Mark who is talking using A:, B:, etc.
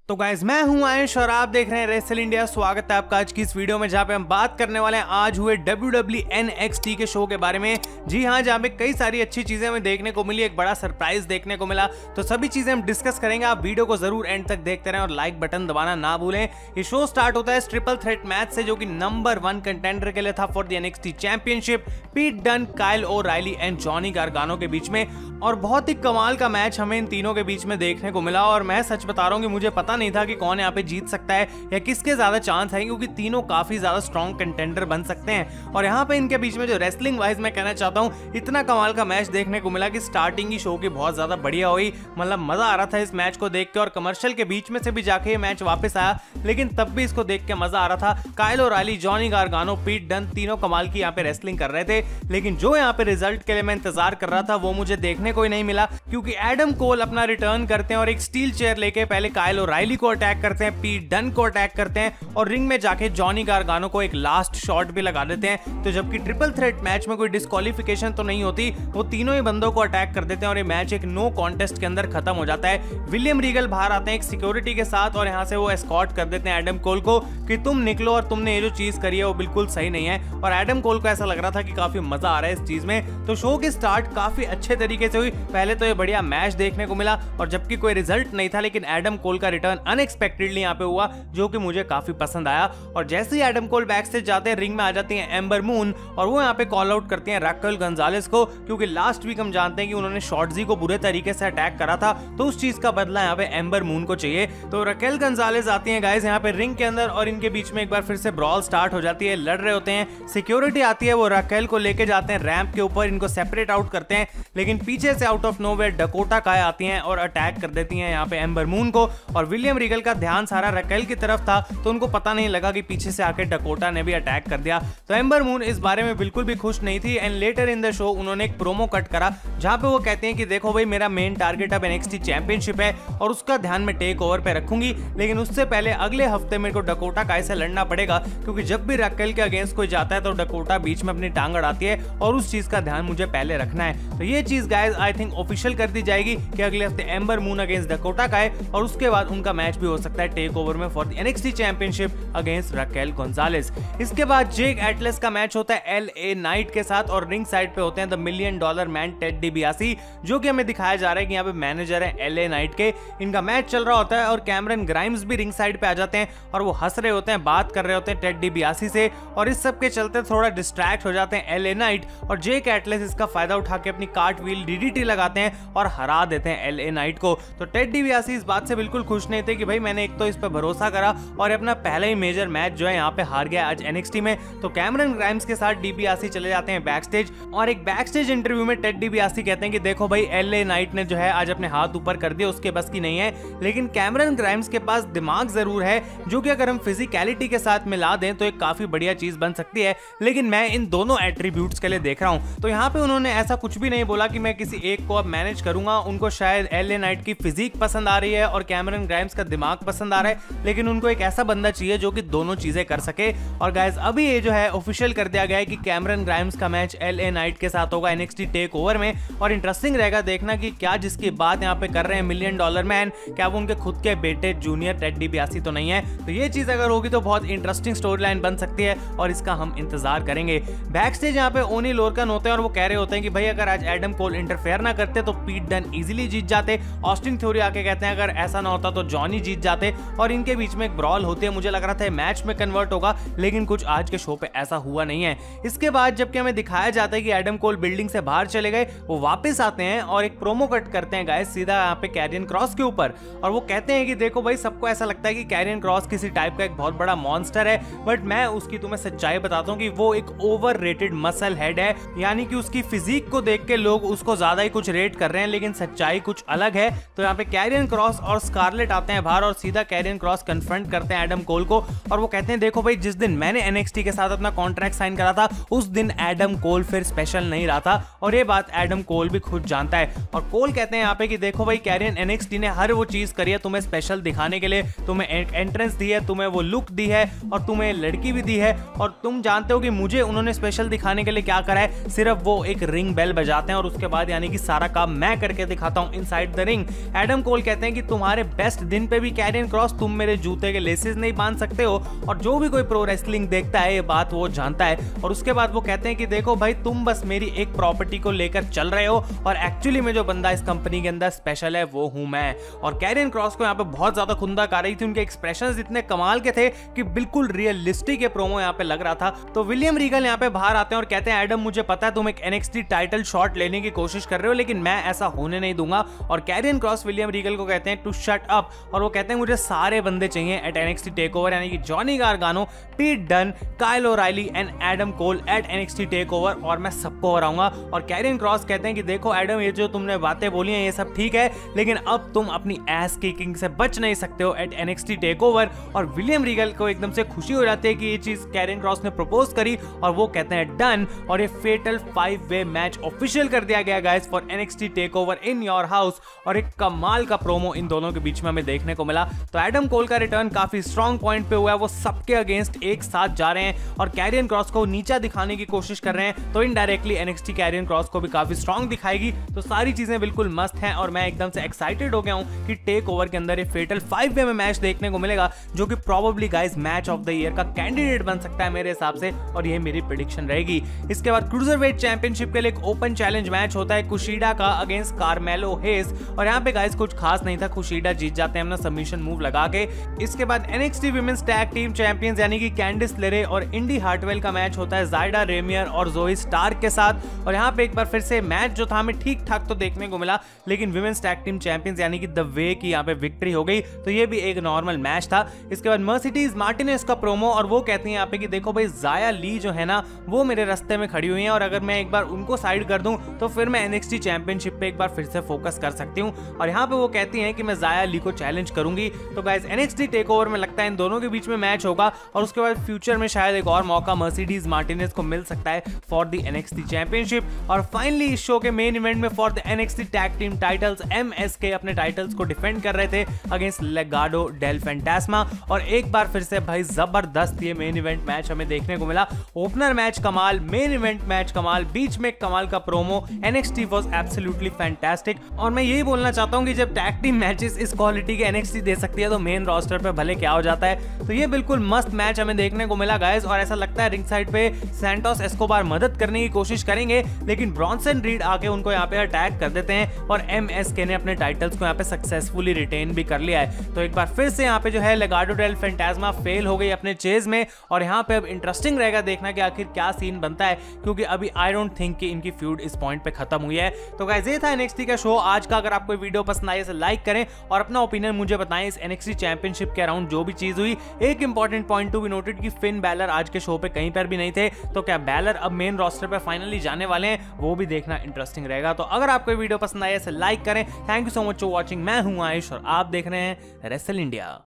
A: तो गाइज मैं हूं आयुष और आप देख रहे हैं रेसल इंडिया। स्वागत है आपका आज की इस वीडियो में जहां पे हम बात करने वाले हैं आज हुए WWE NXT के शो के बारे में। जी हां, जहां पे कई सारी अच्छी चीजें हमें देखने को मिली, एक बड़ा सरप्राइज देखने को मिला, तो सभी चीजें हम डिस्कस करेंगे। आप वीडियो को जरूर एंड तक देखते रहें और लाइक बटन दबाना ना भूलें। ये शो स्टार्ट होता है ट्रिपल थ्रेट मैच से, जो कि नंबर 1 कंटेंडर के लिए था for the NXT championship, Pete Dunne, Kyle O'Reilly and Johnny Gargano के बीच में। और बहुत ही कमाल का मैच हमें इन तीनों के बीच में देखने को मिला। और मैं सच बता रहा हूं कि मुझे पता नहीं था कि कौन यहाँ पे जीत सकता है या किसके ज्यादा चांस है, क्योंकि तीनों काफी ज्यादा स्ट्रॉन्ग कंटेंडर बन सकते हैं। और यहाँ पे इनके बीच में जो रेसलिंग वाइज मैं कहना चाहता हूँ, इतना कमाल का मैच देखने को मिला कि स्टार्टिंग ही शो की बहुत ज्यादा बढ़िया हुई। मतलब मजा आ रहा था इस मैच को देख के, और कमर्शियल के बीच में से भी जाके ये मैच वापस आया, लेकिन तब भी इसको देख के मजा आ रहा था। Kyle O'Reilly, Johnny Gargano, Pete done, तीनों कमाल की यहाँ पे रेसलिंग कर रहे थे। लेकिन जो यहाँ पे रिजल्ट के लिए मैं इंतजार कर रहा था वो मुझे देखने को ही नहीं मिला, क्योंकि एडम कोल अपना रिटर्न करते हैं और एक स्टील चेयर लेके पहले काइल ओराइली को अटैक करते हैं, पीट डन को अटैक करते हैं और रिंग में जाके जॉनी गारगानो को एक लास्ट शॉट भी लगा देते हैं। तो जबकि ट्रिपल थ्रेट मैच में कोई डिस्क्वालिफिकेशन तो नहीं होती, वो तीनों ही बंदों को अटैक कर देते हैं और ये मैच एक नो कॉन्टेस्ट के अंदर खत्म हो जाता है। विलियम रीगल बाहर आते हैं एक सिक्योरिटी के साथ और यहाँ से वो एस्कॉर्ट कर देते हैं एडम कोल को कि तुम निकलो और तुमने ये जो चीज करी है वो बिल्कुल सही नहीं है। और एडम कोल को ऐसा लग रहा था कि काफी मजा आ रहा है इस चीज में। तो शो की स्टार्ट काफी अच्छे तरीके से हुई। पहले तो ये बढ़िया मैच देखने को मिला और जबकि कोई रिजल्ट नहीं था, लेकिन एडम कोल का रिटर्न अनएक्सपेक्टेडली यहाँ पे हुआ, जो कि मुझे काफी पसंद आया। और जैसे ही एडम कोल बैक से जाते हैं, रिंग में आ जाती हैं एम्बर मून और वो यहाँ पे कॉल आउट करती हैं रैकेल गंजालेस को, क्योंकि लास्ट वीक हम जानते हैं कि उन्होंने शॉर्टजी को बुरे तरीके से अटैक करा था, तो उस चीज का बदला यहाँ पे एम्बर मून को चाहिए। तो रैकेल गंजालेस आती हैं गाइस यहाँ पे रिंग के अंदर और इनके बीच में एक बार फिर से ब्रॉल स्टार्ट हो जाती है। लड़ रहे होते हैं, सिक्योरिटी आती है, वो रैकेल को लेके जाते हैं रैंप के ऊपर, इनको सेपरेट आउट करते हैं, लेकिन पीछे से आउट ऑफ नोवेयर डकोटा काय आती हैं और अटैक कर देती हैं यहाँ पे एम्बर मून को। और विलियम रीगल का ध्यान सारा रैकेल की तरफ था, तो उनको पता नहीं लगा कि पीछे से आके डकोटा ने भी अटैक कर दिया। तो एम्बर मून इस बारे में बिल्कुल भी खुश नहीं थी। And later in the show उन्होंने एक प्रोमो कट करा जहां पे वो कहते हैं कि देखो भाई, मेरा मेन टारगेट अब NXT चैंपियनशिप है और उसका ध्यान मैं टेक ओवर पे रखूंगी, लेकिन उससे पहले अगले हफ्ते मेरे को डकोटा काय से लड़ना पड़ेगा, क्योंकि जब भी रैकेल के अगेंस्ट कोई जाता है तो डकोटा बीच में अपनी टांग अड़ाती है और उस चीज का ध्यान मुझे पहले रखना है। तो ये चीज गाइस आई थिंक ऑफिशियल कर दी जाएगी कि अगले हफ्ते एम्बर मून अगेंस्ट डकोटा काय, और उसके बाद उनका मैच भी हो सकता है टेक ओवर में for the NXT championship against Raquel Gonzalez. इसके बाद जेक एटलस का मैच होता है LA नाइट के साथ और रिंग साइड पे होते हैं the $1 million man Ted DiBiase, जो कि हमें दिखाया जा रहा है कि यहाँ पे मैनेजर है LA नाइट के। इनका मैच चल रहा होता है और कैमरन ग्राइम्स भी रिंग साइड पे आ जाते हैं और वो हंस रहे होते हैं, बात कर रहे होते हैं टेड डिबियासी से, और इस सब के चलते थोड़ा डिस्ट्रैक्ट हो जाते हैं LA नाइट और जेक एटलस इसका फायदा उठा के अपनी कार्ट व्हील DDT लगाते हैं और हरा देते हैं LA नाइट को। तो टेड डिबियासी इस बात से बिल्कुल खुश नहीं थे कि भाई मैंने एक तो इस पे भरोसा करा और अपना पहला ही मेजर मैच जो है यहाँ पे हार गया आज NXT में। तो कैमरन ग्राइम्स के साथ डिबियासी चले जाते हैं बैक स्टेज और एक बैक स्टेज इंटरव्यू में टेड डिबियासी कहते हैं कि देखो भाई, LA नाइट ने जो है आज अपने हाथ ऊपर कर दिए, उसके बस की नहीं है, लेकिन कैमरन ग्राइम्स के पास दिमाग जरूर है, जो कि अगर हम फिजिकलिटी के साथ मिला दें तो एक काफी बढ़िया चीज बन सकती है, लेकिन मैं इन दोनों एट्रीब्यूट्स के लिए देख रहा हूं। तो यहाँ पे उन्होंने ऐसा कुछ भी नहीं बोला कि मैं किसी एक को अब मैनेज करूंगा। उनको शायद LA नाइट की फिजिक पसंद आ रही है और कैमरन ग्राइम्स का दिमाग पसंद आ रहा है, लेकिन उनको एक ऐसा बंदा चाहिए जो कि दोनों चीजें कर सके। और गाइस अभी ये जो है ऑफिशियल कर दिया गया है कि कैमरन ग्राइम्स का मैच LA नाइट के साथ होगा NXT टेक ओवर में, और इंटरेस्टिंग रहेगा देखना कि क्या जिसकी बात यहाँ पे कर रहे हैं $1 मिलियन मैन, क्या वो उनके खुद के बेटे जूनियर टेड डिबियासी तो नहीं है। तो ये चीज अगर होगी तो बहुत इंटरेस्टिंग स्टोरी लाइन बन सकती है और इसका हम इंतजार करेंगे। बैक स्टेज यहाँ पे ओनी लोरकन होते हैं और वो कह रहे होते हैं कि भाई अगर आज एडम कोल इंटरफेयर ना करते तो पीट डन इजीली जीत जाते। ऑस्टिन थ्योरी आके कहते हैं अगर ऐसा ना होता तो जॉनी जीत जाते, और इनके बीच में एक ब्रॉल होती है। मुझे लग रहा था मैच में कन्वर्ट होगा, लेकिन कुछ आज के शो पे ऐसा हुआ नहीं है। इसके बाद जबकि हमें दिखाया जाता है कि एडम कोल बिल्डिंग से बाहर चले गए, वो वापस आते हैं और एक प्रोमो कट करते हैं गाइस सीधा यहाँ पे कैरियन क्रॉस के ऊपर, और वो कहते हैं कि देखो भाई, सबको ऐसा लगता है कि कैरियन क्रॉस किसी टाइप का एक बहुत बड़ा मॉन्स्टर है, बट मैं उसकी तुम्हें सच्चाई बताता हूँ कि वो एक ओवररेटेड मसल हेड है। यानी कि उसकी फिजिक को देख के लोग उसको ज्यादा ही कुछ रेट कर रहे हैं, लेकिन सच्चाई कुछ अलग है। तो यहाँ पे कैरियन क्रॉस और स्कारलेट आते हैं बाहर और सीधा कैरियन क्रॉस कन्फ्रंट करते हैं एडम कोल को, और वो कहते हैं देखो भाई, जिस दिन मैंने NXT के साथ अपना कॉन्ट्रैक्ट साइन करा था उस दिन एडम कोल फिर स्पेशल नहीं रहा था, और ये बात एडम कोल भी खुद जानता है। और कोल कहते हैं यहाँ पे कि देखो भाई, कैरियन NXT ने हर वो चीज करी है तुम्हें स्पेशल दिखाने के लिए, तुम्हें एंट्रेंस दी है, तुम्हें वो लुक दी है और तुम्हें लड़की भी दी है, और तुम जानते हो कि मुझे उन्होंने स्पेशल दिखाने के लिए क्या करा है, सिर्फ वो एक रिंग बेल बजा कराते हैं और उसके बाद यानी कि सारा काम मैं करके दिखाता हूं inside the ring. Adam Cole कहते हैं कि तुम्हारे बेस्ट दिन पे भी कैरियन क्रॉस तुम मेरे जूते के लेसेस नहीं बांध सकते हो, और जो भी कोई प्रो रेसलिंग देखता है ये बात वो जानता है। और उसके बाद वो कहते हैं कि देखो भाई, तुम बस मेरी एक प्रॉपर्टी को लेकर चल रहे हो और एक्चुअली में जो बंदा इस कंपनी के अंदर स्पेशल है वो हूं मैं। और कैरियन क्रॉस को यहाँ पे बहुत ज्यादा खुंदक आ रही थी, उनके एक्सप्रेशंस इतने कमाल के थे कि बिल्कुल रियलिस्टिक प्रोमो यहाँ पे लग रहा था। तो विलियम रीगल यहाँ पे बाहर आते हैं और कहते हैं एडम, मुझे पता है तुम एक NXT टाइटल शॉट लेने की कोशिश कर रहे हो, लेकिन मैं ऐसा होने नहीं दूंगा। और कैरियन क्रॉस विलियम रीगल को कहते हैं टू शट अप, और वो कहते हैं मुझे सारे बंदे चाहिए एट NXT टेकओवर, यानी कि Johnny Gargano, Pete Dunne, Kyle O'Reilly and Adam Cole at NXT takeover, और मैं सबको हराऊंगा। और कैरियन क्रॉस कहते हैं कि देखो एडम, ये जो तुमने बातें बोली हैं ये सब ठीक है, लेकिन अब तुम अपनी एस किकिंग से बच नहीं सकते हो एट NXT टेकओवर। और विलियम रीगल को एकदम से खुशी हो जाती है कि ये चीज कैरियन क्रॉस ने प्रपोज करी, और वो कहते हैं डन, और ये फेटल 5-वे मैच ऑफिशियल कर दिया गया guys for NXT takeover in your house. और एक कमाल का प्रोमो इन दोनों के बीच में हमें देखने को मिला। तो एडम कोल का रिटर्न काफी स्ट्रॉन्ग पॉइंट पे हुआ है, वो सबके अगेंस्ट एक साथ जा रहे हैं और कैरियन क्रॉस को नीचा दिखाने की कोशिश कर रहे हैं, तो इनडायरेक्टली NXT कैरियन क्रॉस को भी काफी स्ट्रॉन्ग दिखाएगी। तो सारी चीजें बिल्कुल मस्त हैं और मैं एकदम से एक्साइटेड हो गया हूं कि टेक ओवर के अंदर ये फेटल 5-वे में मैच देखने को मिलेगा, जो कि probably guys match of the year का कैंडिडेट बन सकता है मेरे हिसाब से, और ये मेरी प्रेडिक्शन रहेगी। इसके बाद क्रूजरवेट चैंपियनशिप के लिए एक ओपन चैलेंज मैच होता है कुशीडा का अगेंस्ट कार्मेलो हेस, और यहाँ पे गाइस कुछ खास नहीं था, कुशीडा जीत जाते हैं अपना सबमिशन मूव लगा के। इसके बाद NXT women's tag team champions यानी कि कैंडिस लेरे और इंडी हार्टवेल का मैच होता है जायडा रेमियर और जोई स्टार्क के साथ। और यहाँ पे एक बार फिर से मैच जो था हमें ठीक ठाक तो देखने को मिला, लेकिन विमेंस टैग टीम चैंपियंस यानी कि द वे की यहाँ पे विक्ट्री हो गई, तो ये भी एक नॉर्मल मैच था। इसके बाद मर्सिडीज मार्टिनेज का प्रोमो, और वो कहती है यहाँ पे कि देखो भाई, जाया ली जो है ना वो मेरे रास्ते में खड़ी हुई है, और अगर मैं एक बार उनको साइड कर दूं तो फिर मैं NXT चैंपियनशिप पे एक बार फिर से फोकस कर सकती हूँ। और यहाँ पे वो कहती हैं कि मैं जाया ली को चैलेंज करूंगी। तो गाइस NXT टेकओवर में लगता है इन दोनों के बीच में मैच होगा, और उसके बाद फ्यूचर में शायद एक और मौका मर्सिडीज मार्टिनेज को मिल सकता है फॉर द NXT चैंपियनशिप। और फाइनली इस शो के मेन इवेंट में for the NXT tag team titles MSK अपने टाइटल्स को डिफेंड कर रहे थे अगेंस्ट लेगाडो डेल फैंटास्मा, और एक बार फिर से भाई जबरदस्त ये मेन इवेंट मैच हमें देखने को मिला। ओपनर मैच कमाल, मेन इवेंट मैच कमाल, बीच में कमाल का promo, NXT was absolutely fantastic. और मैं यही बोलना चाहता हूं कि जब टैग टीम मैचेस इस क्वालिटी के NXT दे सकती है तो मेन रोस्टर पे भले क्या हो जाता है। तो ये बिल्कुल मस्त मैच हमें देखने को मिला गाइस, और ऐसा लगता है रिंग साइड पे सैंटोस एस्कोबार मदद करने की कोशिश करेंगे, लेकिन ब्रॉन्सन रीड आके उनको यहाँ पे अटैक कर देते हैं, और MSK ने अपने टाइटल्स को यहाँ पे सक्सेसफुली रिटेन भी कर लिया है। तो एक बार फिर से यहाँ पे जो है लेगाडो डेल फैंटास्मा फेल हो गई अपने चेज में, और यहाँ पे अब इंटरेस्टिंग रहेगा देखना कि आखिर क्या सीन बनता है, क्योंकि अभी आई डोंट थिंक कि इनकी फ्यूड इस पॉइंट पे खत्म हुई है। तो गाइस ये था NXT का शो आज का। अगर आपको वीडियो पसंद आई तो लाइक करें और अपना ओपिनियन मुझे बताएं इस NXT चैंपियनशिप के अराउंड जो भी चीज हुई। एक important point to be noted कि फिन बैलर आज के शो पे कहीं पर भी नहीं थे, तो क्या बैलर अब मेन रोस्टर पे फाइनली जाने वाले हैं, वो भी देखना इंटरेस्टिंग रहेगा। तो अगर आपको वीडियो पसंद आई तो लाइक करें। Thank you so much for watching. मैं हूं आयुष और आप देख रहे हैं रेसल इंडिया।